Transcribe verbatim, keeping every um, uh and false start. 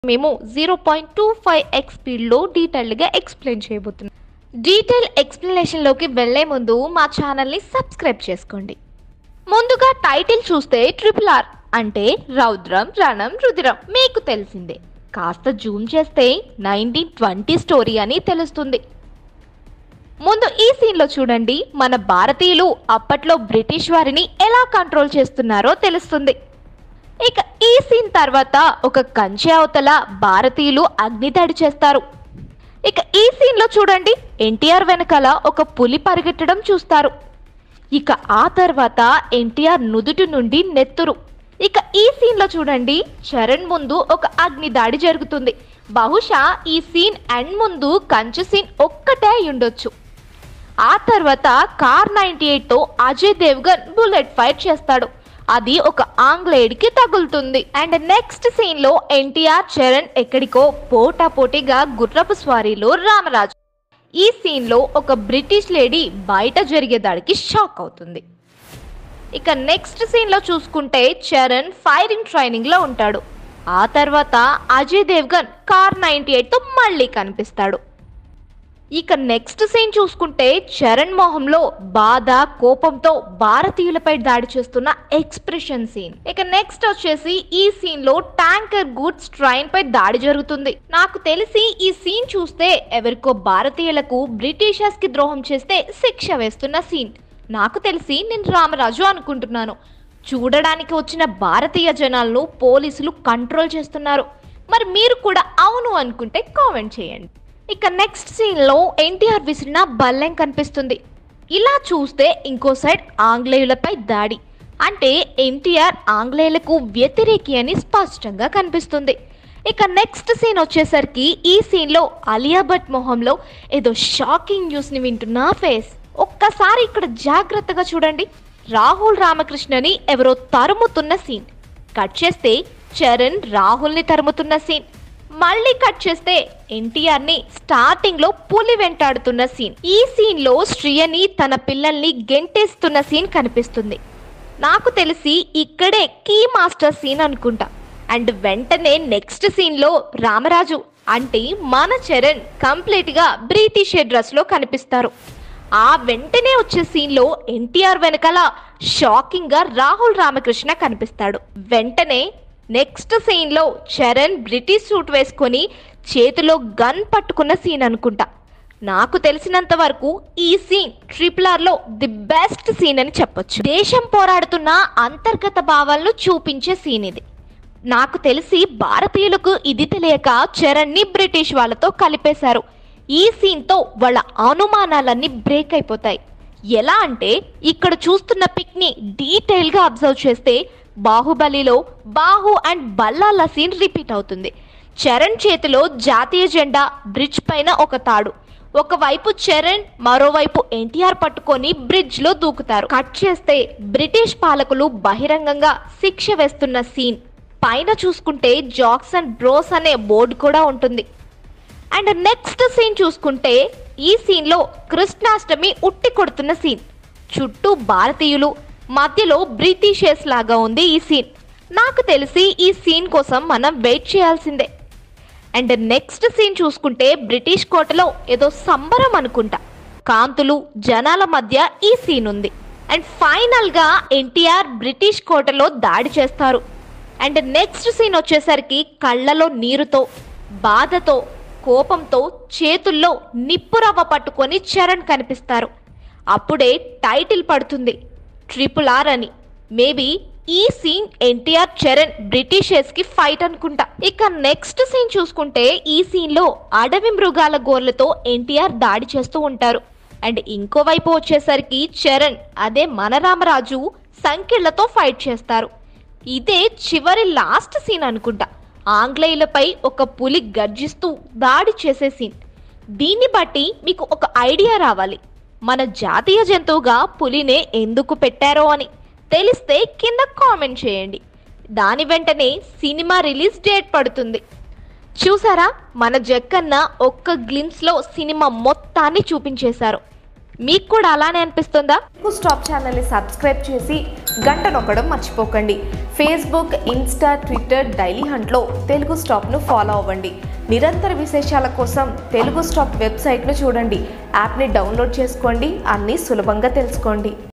మేము zero point two five x స్పీడ్లో డీటెయిల్డ్గా ఎక్స్ప్లెయిన్ చేయబోతున్నాం. డీటెయిల్ ఎక్స్ప్లెనేషన్లోకి వెళ్లే ముందు మా ఛానల్ని సబ్స్క్రైబ్ చేసుకోండి. ముందుగా టైటిల్ చూస్తే ట్రిపుల్ ఆర్ అంటే రౌద్రం రణం రుధిరం మీకు తెలిసిందే. కాస్త జూమ్ చేస్తే నైన్టీన్ ట్వంటీ స్టోరీ అని తెలుస్తుంది. ముందు ఈ సీన్లో చూడండి, మన భారతీయులు అప్పట్లో బ్రిటిష్ వారిని ఎలా కంట్రోల్ చేస్తున్నారో తెలుస్తుంది. ఇక ఈ సీన్ తర్వాత ఒక కంచె అవతల భారతీయులు అగ్నిదాడి చేస్తారు. ఇక ఈ సీన్లో చూడండి, ఎన్టీఆర్ వెనకాల ఒక పులి పరిగెట్టడం చూస్తారు. ఇక ఆ తర్వాత ఎన్టీఆర్ నుదుటి నుండి నెత్తురు. ఇక ఈ సీన్లో చూడండి, చరణ్ ముందు ఒక అగ్నిదాడి జరుగుతుంది. బహుశా ఈ సీన్ ఎండ్ ముందు కంచె సీన్ ఒక్కటే ఉండొచ్చు. ఆ తర్వాత కార్ నైన్టీ ఎయిట్ తో అజయ్ దేవ్గన్ బుల్లెట్ ఫైర్ చేస్తాడు. అది ఒక ఆంగ్లేయుడికి తగులుతుంది. అండ్ నెక్స్ట్ సీన్ లో ఎన్టీఆర్ చరణ్ ఎక్కడికో పోటా పోటీగా గుర్రపు స్వారీలో రామరాజు. ఈ సీన్ లో ఒక బ్రిటిష్ లేడీ బయట జరిగే దాడికి షాక్ అవుతుంది. ఇక నెక్స్ట్ సీన్ లో చూసుకుంటే చరణ్ ఫైరింగ్ ట్రైనింగ్ లో ఉంటాడు. ఆ తర్వాత Ajay Devgan car ninety eight తో మళ్ళీ కనిపిస్తాడు. ఇక నెక్స్ట్ సీన్ చూసుకుంటే చరణ్ మొహంలో బాధ కోపంతో భారతీయులపై దాడి చేస్తున్న ఎక్స్ప్రెషన్ సీన్. ఇక నెక్స్ట్ వచ్చేసి ఈ సీన్ లో ట్యాంకర్ గూడ్స్ ట్రైన్ పై దాడి జరుగుతుంది. నాకు తెలిసి ఈ సీన్ చూస్తే ఎవరికో భారతీయులకు బ్రిటిషర్స్ కి ద్రోహం చేస్తే శిక్ష వేస్తున్న సీన్. నాకు తెలిసి నేను రామరాజు అనుకుంటున్నాను. చూడడానికి వచ్చిన భారతీయ జనాలను పోలీసులు కంట్రోల్ చేస్తున్నారు. మరి మీరు కూడా అవును అనుకుంటే కామెంట్ చేయండి. ఇక నెక్స్ట్ సీన్ లో ఎన్టీఆర్ విసిరిన బల్లెం కనిపిస్తుంది. ఇలా చూస్తే ఇంకో సైడ్ ఆంగ్లేయులపై దాడి, అంటే ఎన్టీఆర్ ఆంగ్లేయులకు వ్యతిరేకి అని స్పష్టంగా కనిపిస్తుంది. ఇక నెక్స్ట్ సీన్ వచ్చేసరికి ఈ సీన్ లో అలియా భట్ మొహంలో ఏదో షాకింగ్ న్యూస్ ని వింటున్న ఫేస్. ఒక్కసారి ఇక్కడ జాగ్రత్తగా చూడండి, రాహుల్ రామకృష్ణని ఎవరో తరుముతున్న సీన్. కట్ చేస్తే చరణ్ రాహుల్ ని తరుముతున్న సీన్. మళ్ళీ కట్ చేస్తే ఎన్టీఆర్ ని స్టార్టింగ్ లో పులి వెంటాడుతున్న సీన్. ఈ సీన్ లో శ్రియని తన పిల్లల్ని గెంటేస్తున్న సీన్ కనిపిస్తుంది. నాకు తెలిసి ఇక్కడే కీ మాస్టర్ సీన్ అనుకుంటా. అండ్ వెంటనే నెక్స్ట్ సీన్ లో రామరాజు అంటే మన చరణ్ కంప్లీట్ గా బ్రిటిష్ డ్రెస్ లో కనిపిస్తారు. ఆ వెంటనే వచ్చే సీన్ లో ఎన్టీఆర్ వెనకాల షాకింగ్ గా రాహుల్ రామకృష్ణ కనిపిస్తాడు. వెంటనే నెక్స్ట్ సీన్ లో చరణ్ బ్రిటిష్ సూట్ వేసుకొని చేతిలో గన్ పట్టుకున్న సీన్ అనుకుంటా. నాకు తెలిసినంత వరకు ఈ సీన్ ట్రిపుల్ ఆర్ లో ది బెస్ట్ సీన్ అని చెప్పొచ్చు. దేశం పోరాడుతున్న అంతర్గత భావాలను చూపించే సీన్ ఇది. నాకు తెలిసి భారతీయులకు ఇది తెలియక చరణ్ ని బ్రిటిష్ వాళ్ళతో కలిపేశారు. ఈ సీన్ తో వాళ్ళ అనుమానాలన్నీ బ్రేక్ అయిపోతాయి. ఎలా అంటే ఇక్కడ చూస్తున్న పిక్ ని డీటెయిల్ గా అబ్జర్వ్ చేస్తే బాహుబలిలో బాహు అండ్ బల్లాల సీన్ రిపీట్ అవుతుంది. చరణ్ చేతిలో జాతీయ జెండా, బ్రిడ్జ్ పైన ఒక తాడు. ఒకవైపు చరణ్, మరోవైపు ఎన్టీఆర్ పట్టుకొని బ్రిడ్జ్ లో దూకుతారు. కట్ చేస్తే బ్రిటిష్ పాలకులు బహిరంగంగా శిక్ష వేస్తున్న సీన్. పైన చూసుకుంటే జాక్స్ అండ్ బ్రోస్ అనే బోర్డు కూడా ఉంటుంది. అండ్ నెక్స్ట్ సీన్ చూసుకుంటే ఈ సీన్ లో కృష్ణాష్టమి ఉట్టి కొడుతున్న సీన్. చుట్టూ భారతీయులు, మధ్యలో బ్రిటిషర్స్ లాగా ఉంది ఈ సీన్. నాకు తెలిసి ఈ సీన్ కోసం మనం వెయిట్ చేయాల్సిందే. అండ్ నెక్స్ట్ సీన్ చూసుకుంటే బ్రిటిష్ కోటలో ఏదో సంబరం అనుకుంటా. కాంతులు, జనాల మధ్య ఈ సీన్ ఉంది. అండ్ ఫైనల్ గా ఎన్టీఆర్ బ్రిటిష్ కోటలో దాడి చేస్తారు. అండ్ నెక్స్ట్ సీన్ వచ్చేసరికి కళ్ళలో నీరుతో, బాధతో, కోపంతో చేతుల్లో నిప్పురవ్వ పట్టుకొని చరణ్ కనిపిస్తారు. అప్పుడే టైటిల్ పడుతుంది ట్రిపుల్ ఆర్ అని. మేబీ ఈ సీన్ ఎన్టీఆర్ చరణ్ బ్రిటిషర్స్ కి ఫైట్ అనుకుంటా. ఇక నెక్స్ట్ సీన్ చూసుకుంటే ఈ సీన్ లో అడవి మృగాల గోర్లతో ఎన్టీఆర్ దాడి చేస్తూ ఉంటారు. అండ్ ఇంకోవైపు వచ్చేసరికి చరణ్ అదే మన రామరాజు సంకెళ్లతో ఫైట్ చేస్తారు. ఇదే చివరి లాస్ట్ సీన్ అనుకుంటా. ఆంగ్లేయులపై ఒక పులి గర్జిస్తూ దాడి చేసే సీన్. దీన్ని బట్టి మీకు ఒక ఐడియా రావాలి, మన జాతీయ జంతువుగా పులినే ఎందుకు పెట్టారో అని. తెలిస్తే కింద కామెంట్ చేయండి. దాని వెంటనే సినిమా రిలీజ్ డేట్ పడుతుంది. చూసారా, మన జక్కన్న ఒక్క గ్లిమ్స్ లో సినిమా మొత్తాన్ని చూపించేశారు. మీకు కూడా అలానే అనిపిస్తుందా? తెలుగు స్టాప్ ఛానల్ని సబ్స్క్రైబ్ చేసి గంట నొక్కడం మర్చిపోకండి. ఫేస్బుక్, ఇన్స్టా, ట్విట్టర్, డైలీ హంట్లో తెలుగు స్టాప్ను ఫాలో అవ్వండి. నిరంతర విశేషాల కోసం తెలుగు స్టాప్ వెబ్సైట్ను చూడండి. యాప్ని డౌన్లోడ్ చేసుకోండి, అన్నీ సులభంగా తెలుసుకోండి.